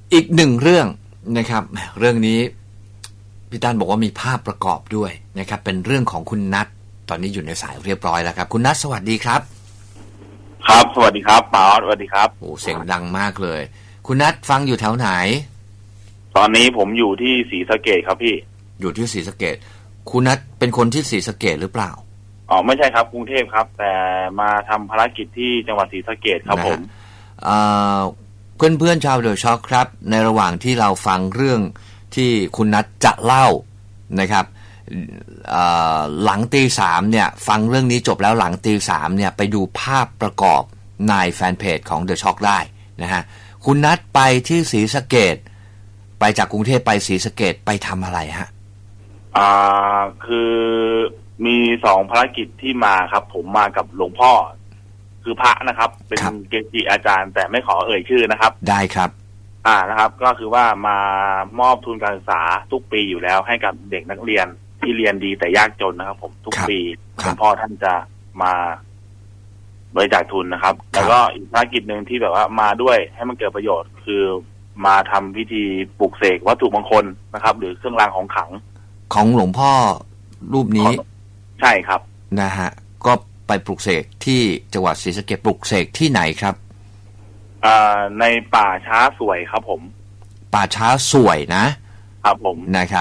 อีกหนึ่งเรื่องนะครับเรื่องนี้พี่ตั้นบอกว่ามีภาพประกอบด้วยนะครับเป็นเรื่องของคุณนัทตอนนี้อยู่ในสายเรียบร้อยแล้วครับคุณนัทสวัสดีครับครับสวัสดีครับป๋าสวัสดีครับโอ้เสียงดังมากเลยคุณนัทฟังอยู่แถวไหนตอนนี้ผมอยู่ที่ศรีสะเกษครับพี่อยู่ที่ศรีสะเกษคุณนัทเป็นคนที่ศรีสะเกษหรือเปล่าอ๋อไม่ใช่ครับกรุงเทพครับแต่มาทำภารกิจที่จังหวัดศรีสะเกษครับผมเพื่อนๆชาวเดอะช็อคครับในระหว่างที่เราฟังเรื่องที่คุณนัทจะเล่านะครับหลังตีสามเนี่ยฟังเรื่องนี้จบแล้วหลังตีสามเนี่ยไปดูภาพประกอบในแฟนเพจของเดอะช็อคได้นะฮะคุณนัทไปที่ศรีสะเกษไปจากกรุงเทพไปศรีสะเกษไปทำอะไรฮะคือมี2ภารกิจที่มาครับผมมากับหลวงพ่อคือพระนะครับเป็นเกจิอาจารย์แต่ไม่ขอเอ่ยชื่อนะครับได้ครับนะครับก็คือว่ามามอบทุนการศึกษาทุกปีอยู่แล้วให้กับเด็กนักเรียนที่เรียนดีแต่ยากจนนะครับผมทุกปีหลวงพ่อท่านจะมาบริจาคทุนนะครับแล้วก็อีกภารกิจหนึ่งที่แบบว่ามาด้วยให้มันเกิดประโยชน์คือมาทำพิธีปลุกเสกวัตถุมงคลนะครับหรือเครื่องรางของขลังของหลวงพ่อรูปนี้ใช่ครับนะฮะก็ไปปลุกเสกที่จังหวัดศรีสะเกษปลุกเสกที่ไหนครับในป่าช้าสวยครับผมป่าช้าสวยนะครับผมนะครับ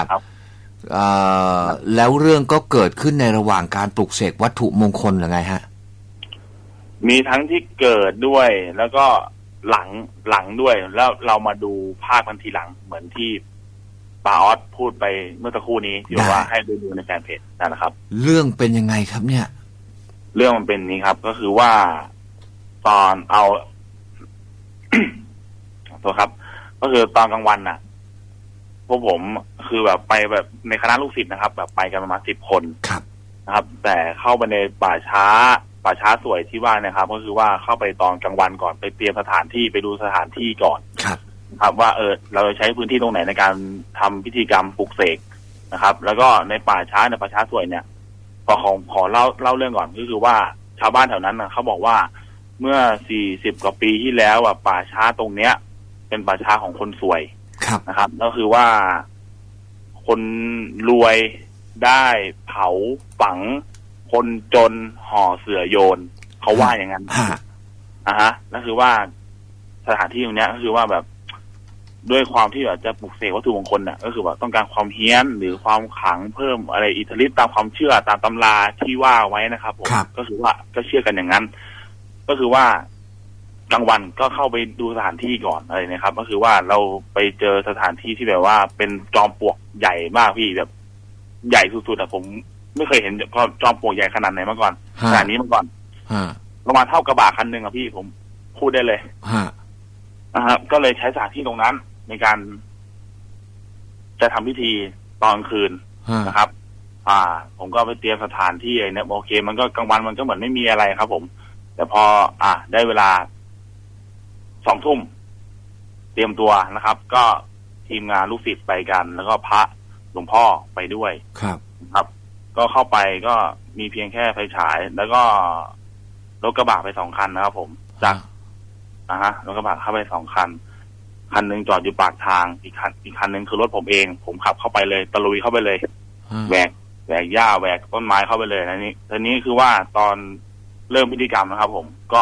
แล้วเรื่องก็เกิดขึ้นในระหว่างการปลุกเสกวัตถุมงคลหรือไงฮะมีทั้งที่เกิดด้วยแล้วก็หลังด้วยแล้วเรามาดูภาพกันทีหลังเหมือนที่ป๋าออสพูดไปเมื่อสักครู่นี้ที่ว่าให้ดูในแฟนเพจนั่นแหละครับเรื่องเป็นยังไงครับเนี่ยเรื่องมันเป็นนี้ครับก็คือว่าตอนเอาตัวครับก็คือตอนกลางวันน่ะพวกผมคือแบบไปแบบในคณะลูกศิษย์นะครับแบบไปกันประมาณ10 คนนะครับแต่เข้าไปในป่าช้าสวยที่ว่านะครับก็คือว่าเข้าไปตอนกลางวันก่อนไปเตรียมสถานที่ไปดูสถานที่ก่อนครับว่าเราจะใช้พื้นที่ตรงไหนในการทำพิธีกรรมปลุกเสกนะครับแล้วก็ในป่าช้าสวยเนี่ยขอเล่าเรื่องก่อนก็คือว่าชาวบ้านแถวนั้นนะเขาบอกว่าเมื่อ40 กว่าปีที่แล้วป่าช้าตรงเนี้ยเป็นป่าช้าของคนสวยนะครับก็คือว่าคนรวยได้เผาฝังคนจนห่อเสื่อโยนเขาว่าอย่างนั้นนั่นคือว่าสถานที่ตรงเนี้ยก็คือว่าแบบด้วยความที่แบบจะปลุกเสกวัตถุมงคลน่ะก็คือแบบต้องการความเฮี้ยนหรือความขลังเพิ่มอะไรอิทธิฤทธิ์ตามความเชื่อตามตำราที่ว่าไว้นะครับผมก็คือว่าก็เชื่อกันอย่างนั้นก็คือว่ากลางวันก็เข้าไปดูสถานที่ก่อนอะไรนะครับก็คือว่าเราไปเจอสถานที่ที่แบบว่าเป็นจอมปลวกใหญ่มากพี่แบบใหญ่สุดๆผมไม่เคยเห็นจอมปลวกใหญ่ขนาดไหนมาก่อนขนาดนี้มาก่อนประมาณเท่ากระบะคันหนึ่งพี่ผมพูดได้เลยนะครับก็เลยใช้สถานที่ตรงนั้นในการจะทำพิธีตอนคืนนะครับผมก็ไปเตรียมสถานที่เนี่ยโอเคมันก็กลางวันมันก็เหมือนไม่มีอะไรครับผมแต่พอได้เวลา20 ทุ่มเตรียมตัวนะครับก็ทีมงานลูกศิษย์ไปกันแล้วก็พระหลวงพ่อไปด้วยครับก็เข้าไปก็มีเพียงแค่ไฟฉายแล้วก็รถกระบะไป2 คันนะครับผมจากรถกระบะเข้าไป2 คันนึงจอดอยู่ปากทางอีกคันนึงคือรถผมเองผมขับเข้าไปเลยตะลุยเข้าไปเลยแหวกหญ้าแหวกต้นไม้เข้าไปเลยทีนี้คือว่าตอนเริ่มพิธีกรรมนะครับผมก็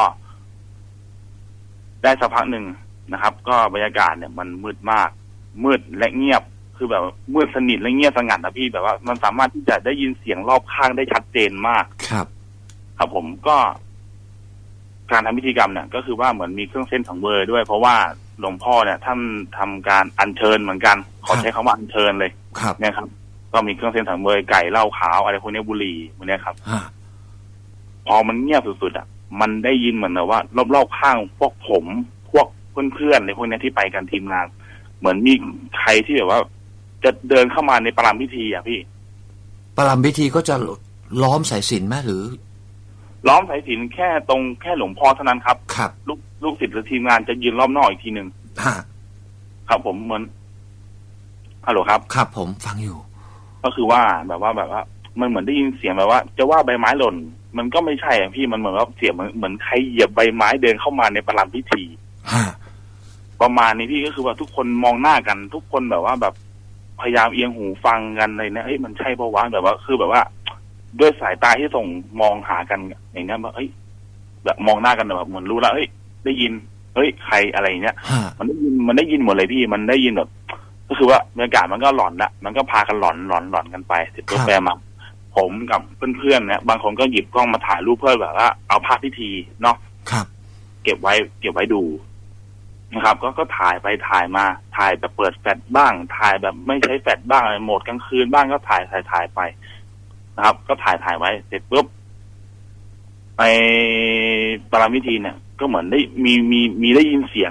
ได้สักพักหนึ่งนะครับก็บรรยากาศเนี่ยมันมืดมากมืดและเงียบคือแบบมืดสนิทและเงียบสงัดนะพี่แบบว่ามันสามารถที่จะได้ยินเสียงรอบข้างได้ชัดเจนมากครับผมก็การทำพิธีกรรมเนี่ยก็คือว่าเหมือนมีเครื่องเส้นสังเวยด้วยเพราะว่าหลวงพ่อเนี่ยท่านทำการอัญเชิญเหมือนกันขอใช้คำว่าอัญเชิญเลยเนี่ยครับก็มีเครื่องเส้นสังเวยไก่เหล้าขาวอะไรพวกนี้บุหรี่พวกนี้ครับพอมันเงียบสุดๆมันได้ยินเหมือนแบบว่ารอบๆข้างพวกผมพวกเพื่อนๆในพวกนี้ที่ไปกันทีมงานเหมือนมีใครที่แบบว่าจะเดินเข้ามาในประรำพิธีพี่ประรำพิธีก็จะล้อมสายสิญจน์ไหมหรือล้อมสายสิญจน์แค่หลวงพ่อเท่านั้นครับลูกศิษย์หรือทีมงานจะยืนรอบนอกอีกทีหนึ่งครับผมเหมือนฮัลโหลครับผมฟังอยู่ก็คือว่าแบบว่ามันเหมือนได้ยินเสียงแบบว่าจะว่าใบไม้หล่นมันก็ไม่ใช่พี่มันเหมือนว่าเสียงเหมือนใครเหยียบใบไม้เดินเข้ามาในประรำพิธีประมาณนี้พี่ก็คือว่าทุกคนมองหน้ากันทุกคนแบบว่าแบบพยายามเอียงหูฟังกันอะไรเนี่ยเฮ้ยมันใช่ปะวะแบบว่าคือแบบว่าด้วยสายตาที่ส่งมองหากันอย่างเงี้ยแบบเฮ้ยแบบมองหน้ากันแบบเหมือนรู้แล้วเฮ้ยได้ยินเฮ้ยใครอะไรเงี้ยมันได้ยินหมดเลยพี่มันได้ยินแบบก็คือว่าบรรยากาศมันก็หลอนละมันก็พากันหลอนกันไปเสร็จปุ๊บแปมาผมกับเพื่อนๆเนี่ยบางคนก็หยิบกล้องมาถ่ายรูปเพื่อแบบว่าเอาภาพพิธีเนาะเก็บไว้ดูนะครับก็ถ่ายไปถ่ายมาถ่ายแบบเปิดแฟลชบ้างถ่ายแบบไม่ใช้แฟลชบ้างโหมดกลางคืนบ้างก็ถ่ายไปนะครับก็ถ่ายไว้เสร็จปุ๊บในปรพิธีเนี่ยก็เหมือนได้มีได้ยินเสียง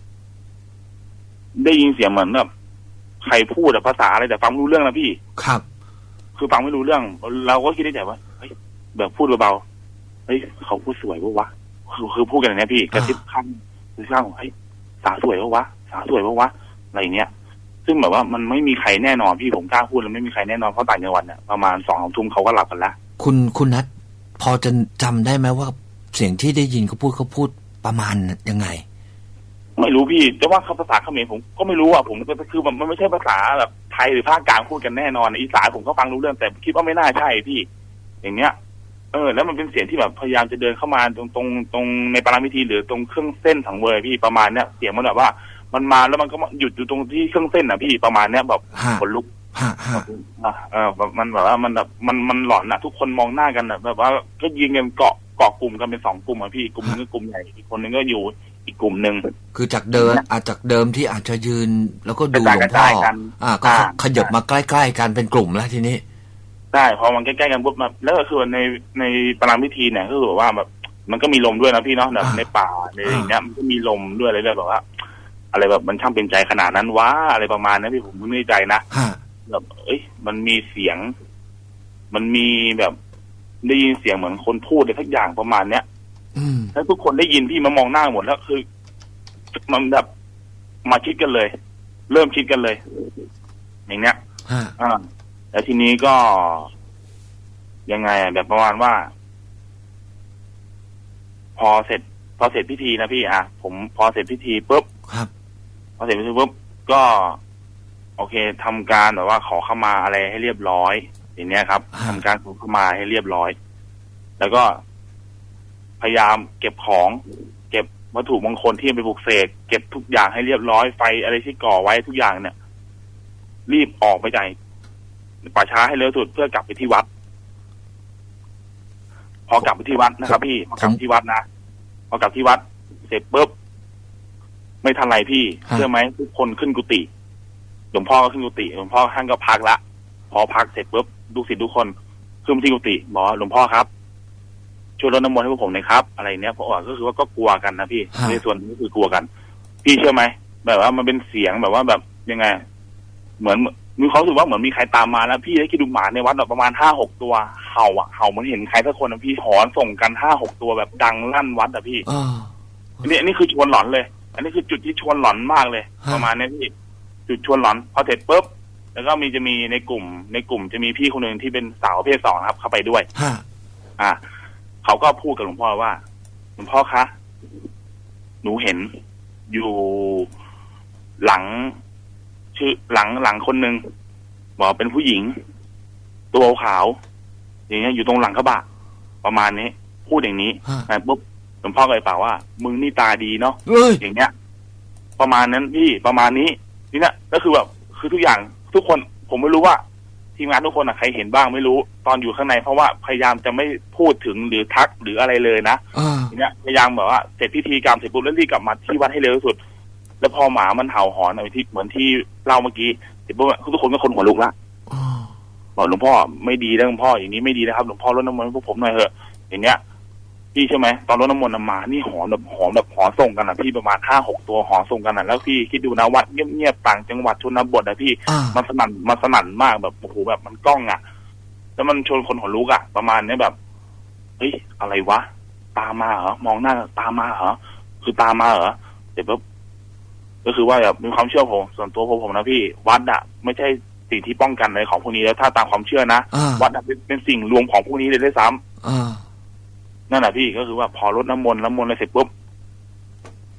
เหมือนแบบใครพูดภาษาอะไรแต่ฟังไม่รู้เรื่องนะพี่ครับคือฟังไม่รู้เรื่องเราก็คิดในใจว่าเฮ้ยแบบพูดเบาๆเฮ้ยเขาพูดสวยปะวะคือพูดกันอย่างนี้พี่กระซิบข้างเฮ้ยสาสวยปะวะอะไรอย่างเงี้ยซึ่งแบบว่ามันไม่มีใครแน่นอนพี่ผมกล้าพูดแล้วไม่มีใครแน่นอนเพราะต่างจังหวัดเนี่ยประมาณ2 ทุ่มเขาก็หลับกันแล้วคุณนัทพอจะจำได้ไหมว่าเสียงที่ได้ยินเขาพูดประมาณยังไงไม่รู้พี่แต่ว่าภาษาเขมรผมก็ไม่รู้อ่ะผมก็คือมันไม่ใช่ภาษาแบบไทยหรือภาคกลางพูดกันแน่นอนอีสานผมก็ฟังรู้เรื่องแต่คิดว่าไม่น่าใช่พี่อย่างเงี้ยแล้วมันเป็นเสียงที่แบบพยายามจะเดินเข้ามาตรงในปารามิธีหรือตรงเครื่องเส้นสังเวยพี่ประมาณเนี้ยเสียงมันแบบว่ามันมาแล้วมันก็หยุดอยู่ตรงที่เครื่องเส้นอ่ะพี่ประมาณเนี้ยแบบขนลุกมันแบบว่ามันหลอนอ่ะทุกคนมองหน้ากันแบบว่าก็ยิงกันเกาะกลุ่มกันเป็น2 กลุ่มอ่ะพี่กลุ่มนึงก็กลุ่มใหญ่อีกคนนึงก็อยู่อีกกลุ่มนึงคือจากเดิมที่อาจจะยืนแล้วก็ดูหลวงพ่อก็ขยับมาใกล้ๆกันเป็นกลุ่มแล้วทีนี้ได้พอมันใกล้ๆกันปุ๊บมาแล้วก็คือในปรามพิธีเนี่ยก็คือแบบว่าแบบมันก็มีลมด้วยนะพี่เนาะแบบในป่าในอย่างเงี้ยมันก็มีลมด้วยอะไรแบบว่าอะไรแบบมันช่างเป็นใจขนาดนั้นวะอะไรประมาณนั้นพี่ผมไม่แน่ใจนะแบบมันมีเสียงมันมีแบบได้ยินเสียงเหมือนคนพูดอะไรทักอย่างประมาณเนี้ยแล้วทุกคนได้ยินพี่มามองหน้าหมดแล้วคือมันแบบมาคิดกันเลยเริ่มคิดกันเลยอย่างเนี้ยแล้วทีนี้ก็ยังไงแบบประมาณว่าพอเสร็จพิธีนะพี่ผมพอเสร็จพิธีปุ๊บพอเสร็จพิธีปุ๊บก็โอเคทำการแบบว่าขอเข้ามาอะไรให้เรียบร้อยอย่างเนี้ยครับทำการขอเข้ามาให้เรียบร้อยแล้วก็พยายามเก็บของเก็บวัตถุมงคลที่ไปปลุกเสกเก็บทุกอย่างให้เรียบร้อยไฟอะไรที่ก่อไว้ทุกอย่างเนี่ยรีบออกไปจากป่าช้าให้เร็วสุดเพื่อกลับไปที่วัดพอกลับไปที่วัดนะครับพี่พอกลับที่วัดนะพอกลับที่วัดเสร็จปุ๊บไม่ทันไรพี่เชื่อไหมทุกคนขึ้นกุฏิหลวงพ่อก็ขึ้นกุฏิหลวงพ่อท่านก็พักละพอพักเสร็จปุ๊บลูกศิษย์ทุกคนขึ้นที่กุฏิบอกหลวงพ่อครับช่วยรดน้ำมนต์ให้พวกผมหน่อยครับอะไรเนี้ยเพราะว่าก็คือว่าก็กลัวกันนะพี่ในส่วนนี้คือกลัวกันพี่เชื่อไหมแบบว่ามันเป็นเสียงแบบว่าแบบยังไงเหมือนมีความรู้สึกว่าเหมือนมีใครตามมาแล้วพี่ได้คิดดูหมาในวัดประมาณ5-6 ตัวเห่าเหมือนเห็นใครสักคนนะพี่หอนส่งกัน5-6 ตัวแบบดังลั่นวัดอะพี่อันนี้คือชวนหลอนเลยอันนี้คือจุดที่ชวนหลอนมากเลยประมาณนี้พี่จุดชวนหลอนพอเสร็จปุ๊บแล้วก็จะมีในกลุ่มจะมีพี่คนหนึ่งที่เป็นสาวประเภท 2ครับเข้าไปด้วยเขาก็พูดกับหลวงพ่อว่าหลวงพ่อคะหนูเห็นอยู่หลังชื่อหลังคนหนึ่งบอกเป็นผู้หญิงตัวขาวอย่างเงี้ยอยู่ตรงหลังกระบะประมาณนี้พูดอย่างนี้ปุ๊บหลวงพ่อก็เลยป่าว่ามึงนี่ตาดีเนาะอย่างเงี้ยประมาณนั้นพี่ประมาณนี้นี่นะก็คือแบบคือทุกอย่างทุกคนผมไม่รู้ว่าทีมงานทุกคนใครเห็นบ้างไม่รู้ตอนอยู่ข้างในเพราะว่าพยายามจะไม่พูดถึงหรือทักหรืออะไรเลยนะทีเนี้ยพยายามแบบว่าเสร็จพิธีกรรมเสร็จปุ๊บแล้วรีบกลับมาที่วัดให้เร็วที่สุดแล้วพอหมามันเห่าหอนอะไรที่เหมือนที่เล่าเมื่อกี้เสร็จปุ๊บทุกคนก็คนหัวลุกละบอกหลวงพ่อไม่ดีนะหลวงพ่ออย่างนี้ไม่ดีนะครับหลวงพ่อรดน้ำมนต์ให้พวกผมหน่อยเถอะอย่างเนี้ยพี่ใช่ไหมตอนรดน้ำมนต์มานี่หอนแบบหอนส่งกันพี่ประมาณ5-6 ตัวหอนส่งกันแล้วพี่คิดดูนะวัดเงียบๆต่างจังหวัดชนบทพี่มันสนั่นมากแบบโอ้โหแบบมันก้องแล้วมันชวนคนหัวลุกประมาณนี้แบบเฮ้ยอะไรวะตามมาเหรอมองหน้าตามมาเหรอคือตามมาเหรอเดี๋ยวปุ๊บก็คือว่าแบบมีความเชื่อผมส่วนตัวผมนะพี่วัดไม่ใช่สิ่งที่ป้องกันอะไรของพวกนี้แล้วถ้าตามความเชื่อนะวัดเป็นสิ่งรวมของพวกนี้เลยด้วยซ้ำนั่นแหละพี่ก็คือว่าพอรดน้ำมนต์อะไรเสร็จปุ๊บ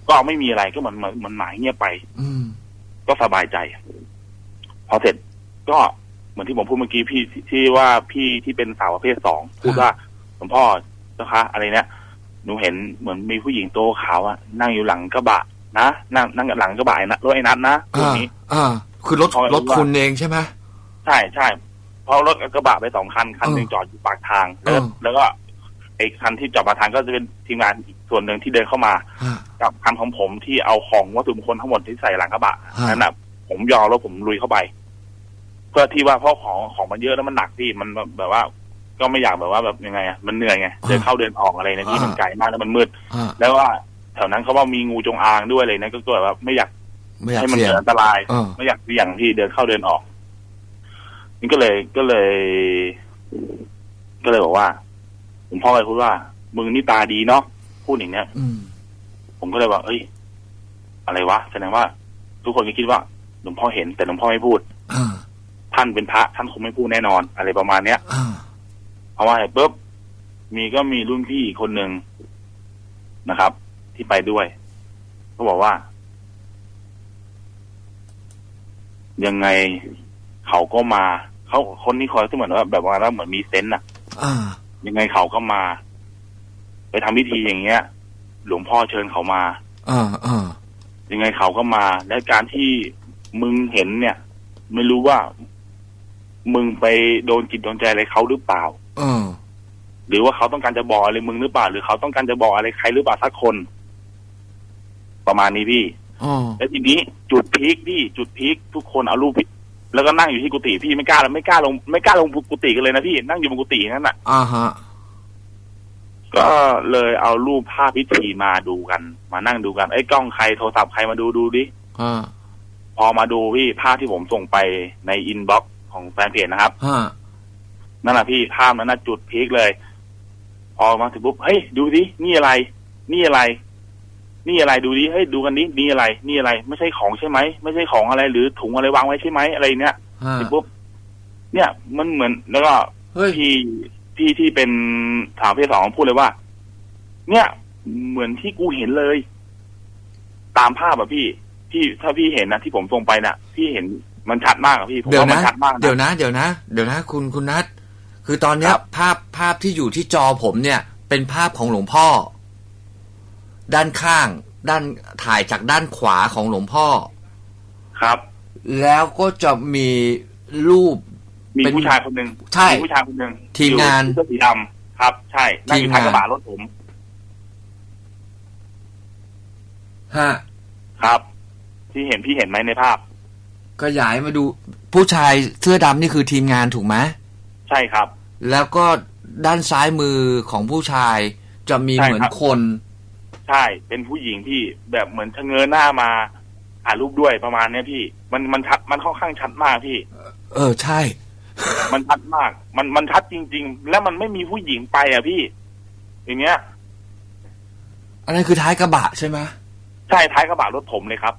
ก็ไม่มีอะไรก็เหมือนหมายเงียบไปก็สบายใจพอเสร็จก็เหมือนที่ผมพูดเมื่อกี้พี่ที่ว่าพี่ที่เป็นสาวประเภท2พูดว่าหลวงพ่อเจ้าคะอะไรเนี่ยหนูเห็นเหมือนมีผู้หญิงโตขาวอะนั่งอยู่หลังกระบะนะนั่งหลังกระบะนะรถไอ้นัทนะตรงนี้คือรถคุณเองใช่ไหมใช่เพราะรถกระบะไป2 คันหนึ่งจอดอยู่ปากทางแล้วก็ไอ้คันที่จอดปากทางก็จะเป็นทีมงานอีกส่วนหนึ่งที่เดินเข้ามากับคันของผมที่เอาของวัตถุมงคลทั้งหมดที่ใส่หลังกระบะนั่นน่ะผมยอมแล้วผมลุยเข้าไปเพื่อที่ว่าเพราะของมันเยอะแล้วมันหนักพี่มันแบบว่าก็ไม่อยากแบบว่าแบบยังไงอ่ะมันเหนื่อยไงเดินเข้าเดินออกอะไรในที่มันไกลมากแล้วมันมืดแล้วว่าแถวนั้นเขาว่ามีงูจงอางด้วยอะไรนะก็แบบว่าไม่อยากให้มันเกิดอันตรายไม่อยากเสี่ยงที่เดินเข้าเดินออกนี่ก็เลยบอกว่าผมพ่อเลยพูดว่ามึงนี่ตาดีเนาะพูดอย่างเนี้ยผมก็เลยว่าเอ้ยอะไรวะแสดงว่าทุกคนก็คิดว่าหลวงพ่อเห็นแต่หลวงพ่อไม่พูดท่านเป็นพระท่านคงไม่พูดแน่นอนอะไรประมาณเนี้ยเพราะว่าปุ๊บมีรุ่นพี่คนหนึ่งนะครับ ที่ไปด้วยก็บอกว่ายังไงเขาก็มาเขาคนนี้คอยเหมือนว่าแบบว่าแล้วเหมือนมีเซนส์อะยังไงเขาก็มาไปทำพิธีอย่างเงี้ยหลวงพ่อเชิญเขามายังไงเขาก็มาและการที่มึงเห็นเนี่ยไม่รู้ว่ามึงไปโดนจิตโดนใจอะไรเขาหรือเปล่าหรือว่าเขาต้องการจะบอกอะไรมึงหรือเปล่าหรือเขาต้องการจะบอกอะไรใครหรือเปล่าสักคนประมาณนี้พี่แล้วทีนี้จุดพีคทุกคนเอารูปแล้วก็นั่งอยู่ที่กุฏิพี่ไม่กล้าลงกุฏิกันเลยนะพี่นั่งอยู่บนกุฏินั่นน่ะก็เลยเอารูปภาพพิธีมาดูกันมานั่งดูกันไอ้กล้องใครโทรศัพท์ใครมาดูดิพอมาดูพี่ภาพที่ผมส่งไปในอินบ็อกซ์ของแฟนเพจนะครับนั่นแหละพี่ภาพนั้นน่ะจุดพีคเลยพอมาถึงปุ๊บเฮ้ยดูดินี่อะไรดูดิเฮ้ยดูกันดินี่อะไรไม่ใช่ของใช่ไหมไม่ใช่ของอะไรหรือถุงอะไรวางไว้ใช่ไหมอะไรเนี้ยถึงปุ๊บเนี่ยมันเหมือนแล้วก็พี่ที่เป็นสาวประเภท2พูดเลยว่าเนี่ยเหมือนที่กูเห็นเลยตามภาพอะพี่ถ้าพี่เห็นนะที่ผมส่งไปน่ะพี่เห็นมันชัดมากอะพี่ผมว่ามันชัดมากเดี๋ยวนะคุณนัทคือตอนเนี้ยภาพที่อยู่ที่จอผมเนี่ยเป็นภาพของหลวงพ่อด้านข้างด้านถ่ายจากด้านขวาของหลวงพ่อครับแล้วก็จะมีรูปมีผู้ชายคนหนึ่งใช่ผู้ชายคนหนึ่งทีมงานเสื้อสีดำครับใช่นั่งอยู่ท้ายกระบะรถผมครับพี่เห็นไหมในภาพก็ย้ายมาดูผู้ชายเสื้อดำนี่คือทีมงานถูกไหมใช่ครับแล้วก็ด้านซ้ายมือของผู้ชายจะมีเหมือนคนใช่เป็นผู้หญิงพี่แบบเหมือนชะเง้อหน้ามาถ่ายรูปด้วยประมาณนี้พี่มันชัดมันค่อนข้างชัดมากพี่ใช่มันชัดมากมันชัดจริงๆแล้วมันไม่มีผู้หญิงไปอ่ะพี่อย่างเงี้ยอันนั้นคือท้ายกระบะใช่ไหมใช่ท้ายกระบะรถผมเลยครับ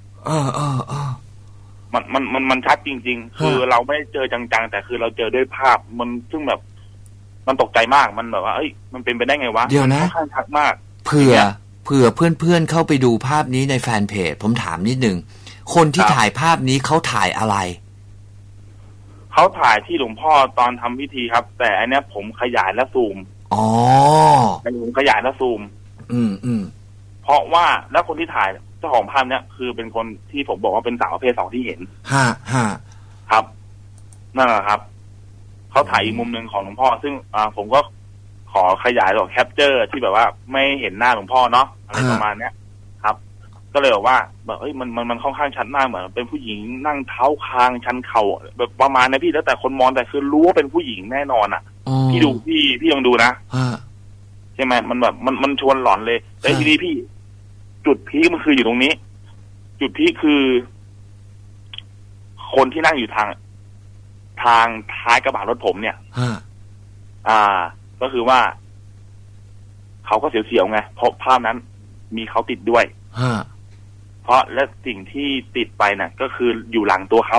มันชัดจริงๆคือเราไม่เจอจังๆแต่คือเราเจอด้วยภาพมันซึ่งแบบมันตกใจมากมันแบบว่าเอ้ยมันเป็นไปได้ไงวะเดี๋ยวนะค่อนข้างชัดมากเผื่อเพื่อนๆเข้าไปดูภาพนี้ในแฟนเพจผมถามนิดนึงคนที่ถ่ายภาพนี้เขาถ่ายอะไรเขาถ่ายที่หลวงพ่อตอนทำพิธีครับแต่อันนี้ผมขยายและซูมผมขยายและซูมเพราะว่าแล้วคนที่ถ่ายเจ้าของภาพเนี้ยคือเป็นคนที่ผมบอกว่าเป็นสาวประเภท2ที่เห็นครับนั่นแหละครับเขาถ่ายอีกมุมหนึ่งของหลวงพ่อซึ่งผมก็ขอขยายหรอกแคปเจอร์ที่แบบว่าไม่เห็นหน้าหลวงพ่อเนาะอะไรประมาณเนี้ยครับก็เลยบอกว่าแบบมันค่อนข้างชัดมากเหมือนเป็นผู้หญิงนั่งเท้าคางชันเข่าแบบประมาณนี้พี่แล้วแต่คนมองแต่คือรู้ว่าเป็นผู้หญิงแน่นอนอ่ะพี่ดูพี่ลองดูนะใช่ไหมมันแบบมันชวนหลอนเลยแต่ทีนี้พี่จุดพีคมันคืออยู่ตรงนี้จุดพีคคือคนที่นั่งอยู่ทางท้ายกระบะรถผมเนี่ยก็คือว่าเขาก็เสียวๆไงเพราะภาพนั้นมีเขาติดด้วยเพราะและสิ่งที่ติดไปน่ะก็คืออยู่หลังตัวเขา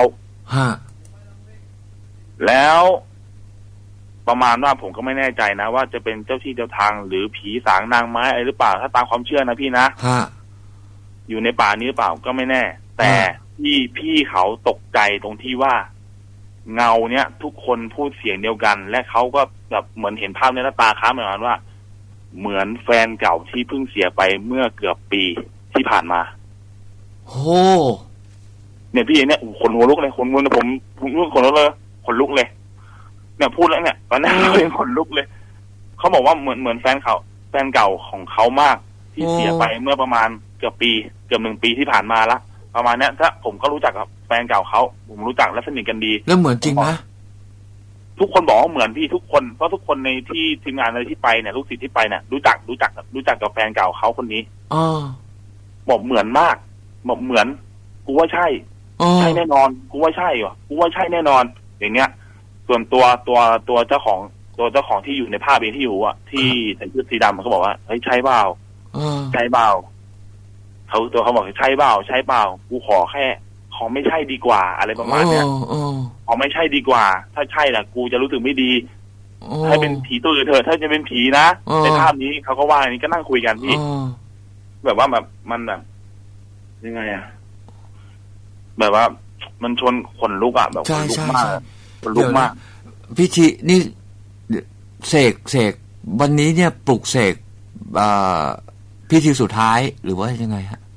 แล้วประมาณว่าผมก็ไม่แน่ใจนะว่าจะเป็นเจ้าที่เจ้าทางหรือผีสางนางไม้อะไรหรือเปล่าถ้าตามความเชื่อนะพี่นะอยู่ในป่านี้หรือเปล่าก็ไม่แน่แต่พี่เขาตกใจตรงที่ว่าเงาเนี้ยทุกคนพูดเสียงเดียวกันและเขาก็แบบเหมือนเห็นภาพในหน้าตาค้าเหมือนกันว่าเหมือนแฟนเก่าที่เพิ่งเสียไปเมื่อเกือบปีที่ผ่านมาโอ้เนี่ยพี่เนี่ยขนหัวลุกเลยขนหัวผมขนลุกเลยขนลุกเลยเนี่ยพูดแล้วเนี่ยตอนนี้เรายังขนลุกเลยเขาบอกว่าเหมือนแฟนเก่าของเขามากที่เสียไปเมื่อประมาณเกือบ1 ปีที่ผ่านมาละประมาณเนี้ยถ้าผมก็รู้จักกับแฟนเก่าเขาผมรู้จักและสนิทกันดีแล้วเหมือนจริงนะทุกคนบอกว่าเหมือนพี่ทุกคนเพราะทุกคนในที่ทีมงานอะไรที่ไปเนี่ยลูกศิษย์ที่ไปเนี่ยรู้จักกับแฟนเก่าเขาคนนี้บอกเหมือนมากบอกเหมือนกูว่าใช่แน่นอนกูว่าใช่วะกูว่าใช่แน่นอนอย่างเงี้ยส่วนตัวเจ้าของที่อยู่ในภาพเองที่อยู่อ่ะที่ใส่เสื้อสีดำเขาบอกว่าเฮ้ยใช่เปล่าใช่เปล่าเขาบอกใช่เปล่ากูขอแค่ขอไม่ใช่ดีกว่าอะไรประมาณเนี้ยขอไม่ใช่ดีกว่าถ้าใช่ล่ะกูจะรู้สึกไม่ดีให้เป็นผีตัวอื่นเถอะถ้าจะเป็นผีนะในภาพนี้เขาก็ว่าอย่างนี้ก็นั่งคุยกันพี่แบบว่าแบบมันแบบยังไงอะแบบว่ามันชนขนลุกอะแบบขนลุกมากขนลุกมากพิธีนี่เสกวันนี้เนี่ยปลุกเสกพิธีสุดท้ายหรือว่ายังไงฮะ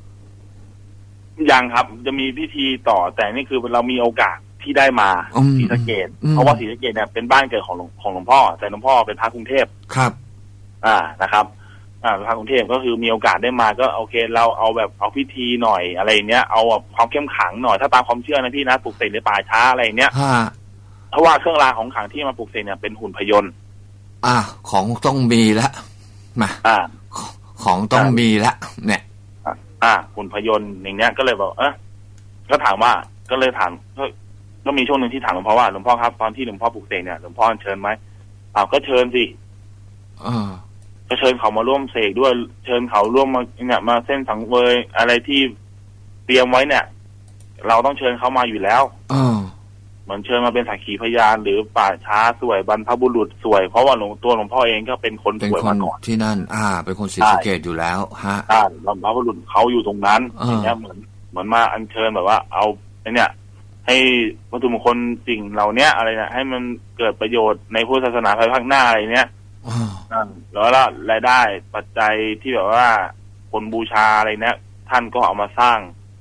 ยังครับจะมีพิธีต่อแต่นี่คือเรามีโอกาสที่ได้มาศรีสะเกษเพราะว่าศรีสะเกษเนี่ยเป็นบ้านเกิดของหลวงพ่อแต่หลวงพ่อเป็นพระกรุงเทพครับนะครับพระกรุงเทพก็คือมีโอกาสได้มาก็โอเคเราเอาพิธีหน่อยอะไรเนี้ยเอาความเข้มขังหน่อยถ้าตามความเชื่อนะพี่นะปลุกเสกในป่าช้าอะไรเนี้ยเพราะว่าเครื่องรางของขลังที่มาปลุกเสกเนี่ยเป็นหุ่นพยนต์ของต้องมีละมาของต้องมีละเนี่ยหุ่นพยนต์อย่างเนี้ยก็เลยบอกก็ถามว่าก็เลยถามก็มีช่วงหนึ่งที่ถามหลวงพ่อว่าหลวงพ่อครับตอนที่หลวงพ่อปลุกเสกเนี่ยหลวงพ่อเชิญไหมก็เชิญสิก็เชิญเขามาร่วมเสกด้วยเชิญเขาร่วมมาเนี่ยมาเส้นสังเวยอะไรที่เตรียมไว้เนี่ยเราต้องเชิญเขามาอยู่แล้วเหมือนเชิญมาเป็นสักขีพยานหรือป่าช้าสวยบรรพบุรุษสวยเพราะว่าหลวงพ่อเองก็เป็นคนสวยมาก่อนที่นั่นเป็นคนศรีสะเกษอยู่แล้วฮะบรรพบุรุษเขาอยู่ตรงนั้นอย่างเงี้ยเหมือนมาอัญเชิญแบบว่าเอาเนี่ยให้วัตถุมงคลสิ่งเหล่านี้อะไรเนี่ยให้มันเกิดประโยชน์ในพุทธศาสนาภายภาคหน้าอะไรเนี้ยแล้วรายได้ปัจจัยที่แบบว่าคนบูชาอะไรเนี้ยท่านก็เอามาสร้าง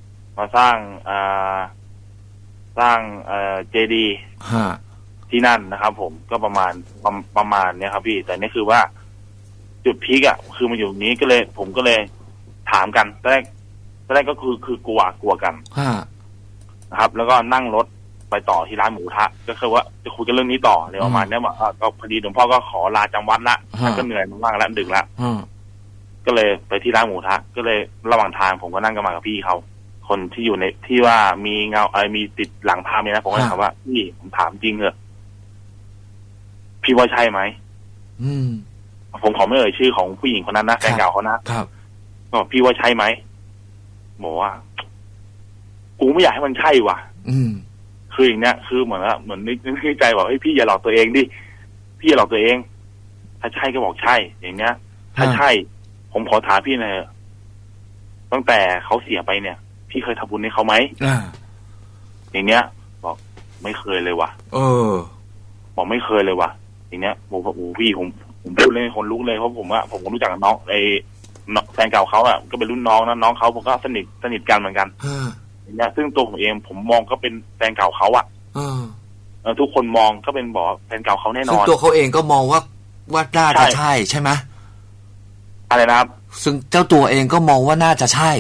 เจดีย์ที่นั่นนะครับผมก็ประมาณเนี้ยครับพี่แต่นี่คือว่าจุดพีคคือมาอยู่นี้ก็เลยผมก็เลยถามกันตอนแรกก็คือกลัวกันนะครับแล้วก็นั่งรถไปต่อที่ร้านหมูทะก็คือว่าจะคุยกันเรื่องนี้ต่อเลยประมาณนี้ว่าก็พอดีหลวงพ่อก็ขอลาจำวัดละก็เหนื่อยมากแล้วดึกแล้วก็เลยไปที่ร้านหมูทะก็เลยระหว่างทางผมก็นั่งกันมากับพี่เขาคนที่อยู่ในที่ว่ามีเงามีติดหลังภาพนี่นะผมก็ถามว่าพี่ผมถามจริงเหรอพี่ว่าใช่ไหมผมขอไม่เอ่ยชื่อของผู้หญิงคนนั้นนะแฟนเก่าเขานะครับก็พี่ว่าใช่ไหมบอกว่ากูไม่อยากให้มันใช่ว่ะคืออย่างเนี้ยคือเหมือนนึกใจบอกพี่อย่าหลอกตัวเองดิพี่อย่าหลอกตัวเองถ้าใช่ก็บอกใช่อย่างเนี้ยถ้าใช่ผมขอถามพี่หน่อยตั้งแต่เขาเสียไปเนี่ยพี่เคยทำบุญให้เขาไหมอย่างเนี้ยบอกไม่เคยเลยว่ะบอกไม่เคยเลยว่ะอย่างเนี้ยบอกว่าพี่ผมพูดเลยคนลุกเลยเพราะผมรู้จักกับน้องแฟนเก่าเขาก็เป็นรุ่นน้องนะน้องเขาผมก็สนิทกันเหมือนกันเนี่ยซึ่งตัวผมเองผมมองก็เป็นแฟนเก่าเขาทุกคนมองก็เป็นบอกแฟนเก่าเขาแน่นอนซึ่งตัวเขาเองก็มองว่าน่าจะใช่ไหมอะไรนะครับซึ่งเจ้าตัวเองก็มองว่าน่าจะใช่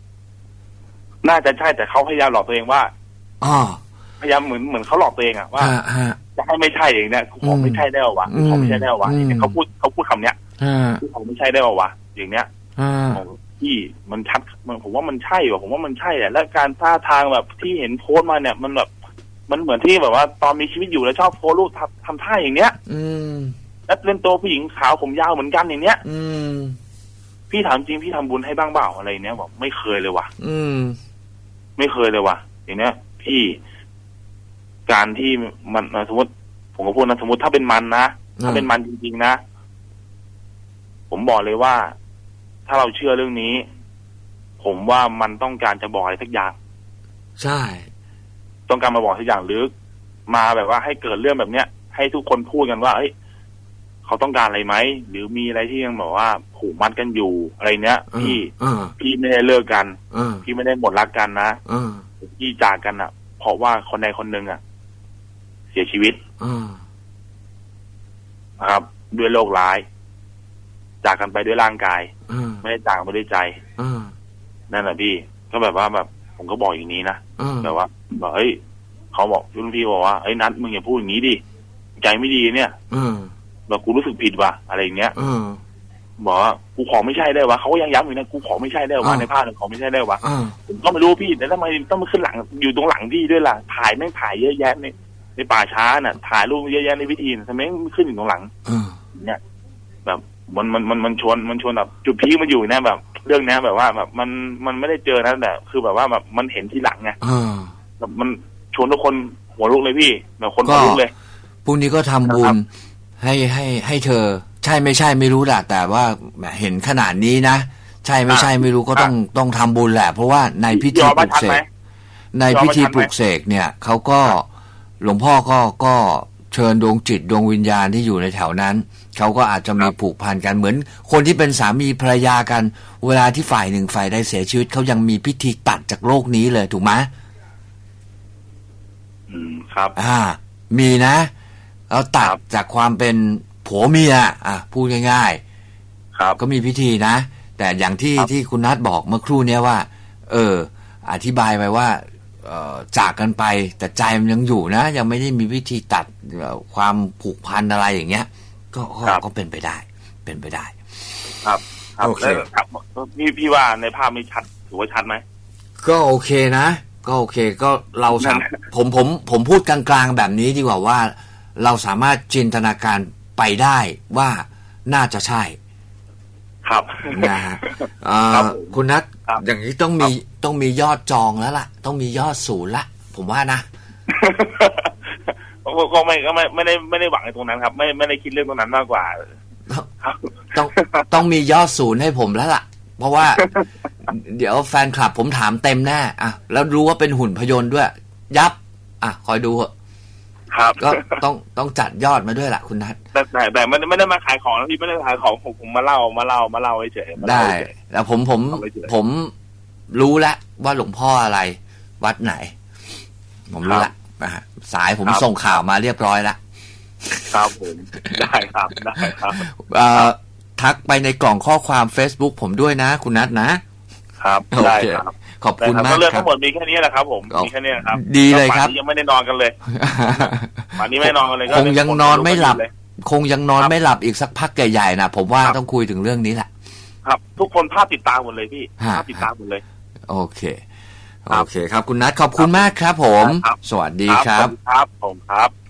แต่เขาพยายามหลอกตัวเองว่าพยายามเหมือนเขาหลอกตัวเองว่าจะให้ไม่ใช่อย่างเนี้ยผมไม่ใช่ได้หรอวะผมไม่ใช่ได้หรอวะเขาพูดคำเนี้ยผมไม่ใช่ได้หรอวะอย่างเนี้ยที่มันชัดผมว่ามันใช่ว่ะผมว่ามันใช่แหละและการท่าทางแบบที่เห็นโพสมาเนี่ยมันแบบมันเหมือนที่แบบว่าตอนมีชีวิตอยู่แล้วชอบโพสรูปทำท่าอย่างเนี้ยแล้วเป็นตัวผู้หญิงขาวผมยาวเหมือนกันอย่างเนี้ยพี่ถามจริงพี่ทำบุญให้บ้างเปล่าอะไรเนี้ยบอกไม่เคยเลยว่ะไม่เคยเลยว่ะอย่างเนี้ยพี่การที่มันสมมติผมก็พูดนะสมมติถ้าเป็นมันนะถ้าเป็นมันจริงๆนะผมบอกเลยว่าถ้าเราเชื่อเรื่องนี้ผมว่ามันต้องการจะบอกอะไรสักอย่างใช่ต้องการมาบอกสักอย่างหรือมาแบบว่าให้เกิดเรื่องแบบเนี้ยให้ทุกคนพูดกันว่าเอ้ยเขาต้องการอะไรไหมหรือมีอะไรที่ยังแบบว่าผูกมัดกันอยู่อะไรเนี้ยพี่ไม่ได้เลิกกันพี่ไม่ได้หมดรักกันนะพี่จากกันอ่ะเพราะว่าคนใดคนหนึ่งอ่ะเสียชีวิตนะครับด้วยโรคร้ายจากกันไปด้วยร่างกายไม่ได้จากกันไปด้วยใจนั่นแหละพี่ก็แบบว่าแบบผมก็บอกอย่างนี้นะแบบว่าเฮ้ยเขาบอกรุ่นพี่บอกว่าเฮ้ยนัทมึงอย่าพูดอย่างนี้ดิใจไม่ดีเนี่ยแบบกูรู้สึกผิดว่ะอะไรอย่างเงี้ยบอกว่ากูขอไม่ใช่ได้วะเขาก็ยังย้ำอยู่นะกูขอไม่ใช่ได้วะในภาพขอไม่ใช่ได้วะผมก็ไม่รู้พี่แต่ทำไมต้องมาขึ้นหลังอยู่ตรงหลังพี่ด้วยล่ะถ่ายแม่งถ่ายเยอะแยะในป่าช้าน่ะถ่ายรูปเยอะแยะในพิธีทำไมไม่ขึ้นอยู่ตรงหลังเนี่ยแบบมันชวนแบบจุดพีคมันอยู่นะแบบเรื่องนี้แบบว่าแบบมันไม่ได้เจอนะแต่คือแบบว่าแบบมันเห็นทีหลังไงแบบมันชวนทุกคนหัวลุกเลยพี่แบบคนหัวลุกเลยพรุ่งนี้ก็ทำบุญให้เธอใช่ไม่ใช่ไม่รู้แหละแต่ว่าเห็นขนาดนี้นะใช่ไม่ใช่ไม่รู้ก็ต้องทำบุญแหละเพราะว่าในพิธีปลุกเสกเนี่ยเขาก็หลวงพ่อก็เชิญดวงจิตดวงวิญญาณที่อยู่ในแถวนั้นเขาก็อาจจะมีผูกพันกันเหมือนคนที่เป็นสามีภรรยากันเวลาที่ฝ่ายหนึ่งฝ่ายใดเสียชีวิตเขายังมีพิธีตัดจากโลกนี้เลยถูกไหมครับมีนะแล้วตัดจากความเป็นผัวเมียพูดง่ายๆครับก็มีพิธีนะแต่อย่างที่คุณนัทบอกเมื่อครู่นี้ว่าอธิบายไปว่าจากกันไปแต่ใจมันยังอยู่นะยังไม่ได้มีวิธีตัดความผูกพันอะไรอย่างเงี้ยก็เป็นไปได้ครับโอเคครับพี่ว่าในภาพไม่ชัดถือว่าชัดไหมก็โอเคนะก็โอเคก็เราผมพูดกลางๆแบบนี้ดีกว่าว่าเราสามารถจินตนาการไปได้ว่าน่าจะใช่ครับนะฮะคุณนัทอย่างนี้ต้องมียอดจองแล้วล่ะต้องมียอดศูนย์ละผมว่านะก็ไม่ได้หวังในตรงนั้นครับไม่ได้คิดเรื่องตรงนั้นมากกว่าต้องมียอดศูนย์ให้ผมแล้วล่ะเพราะว่าเดี๋ยวแฟนคลับผมถามเต็มแน่แล้วรู้ว่าเป็นหุ่นพยนต์ด้วยยับคอยดูครับก็ต้องจัดยอดมาด้วยล่ะคุณนัทแต่ไม่ได้มาขายของนะพี่ไม่ได้ขายของผมมาเล่าเฉยๆได้แล้วผมรู้แล้วว่าหลวงพ่ออะไรวัดไหนผมรู้ละสายผมส่งข่าวมาเรียบร้อยแล้วครับผมได้ครับทักไปในกล่องข้อความ Facebook ผมด้วยนะคุณนัทนะครับได้ครับขอบคุณมากครับเรื่องทั้งหมดมีแค่นี้แหละครับผมมีแค่นี้ครับดีเลยครับยังไม่ได้นอนกันเลยวันนี้ไม่นอนกันเลยคงยังนอนไม่หลับอีกสักพักใหญ่ๆนะผมว่าต้องคุยถึงเรื่องนี้แหละครับทุกคนภาพติดตามหมดเลยพี่ภาพติดตามหมดเลยโอเคครับคุณนัทขอบคุณมากครับผมสวัสดีครับผมครับ